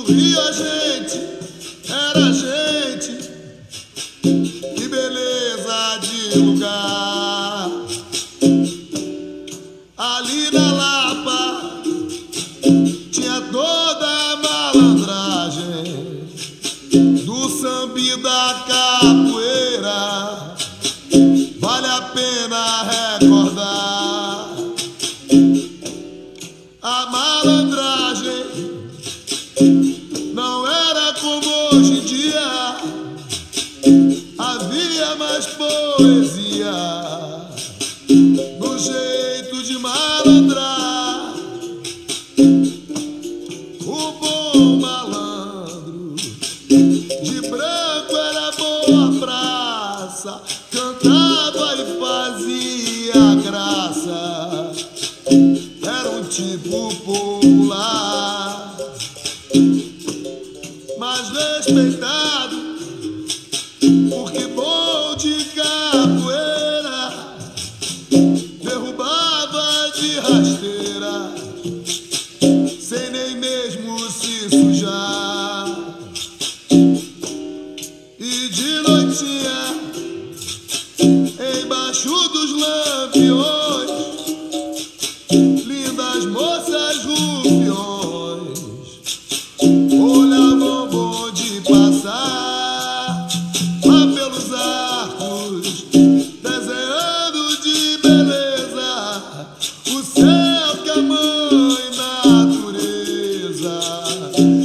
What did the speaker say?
Rio a gente era gente, que beleza de lugar. Ali na Lapa tinha toda a malandragem do samba e da capoeira. Vale a pena recordar a malandragem. Não era como hoje em dia, havia mais poesia no jeito de malandrar. O bom malandro de branco era boa praça, cantava e fazia graça. Era um tipo popular, mas respeitado, porque bom de capoeira, derrubava de rasteira, sem nem mesmo se sujar. E de noitinha, embaixo dos lampiões, lindas moças rufiões olhavam bom de passar lá pelos arcos, desenhando de beleza o céu que a mãe natureza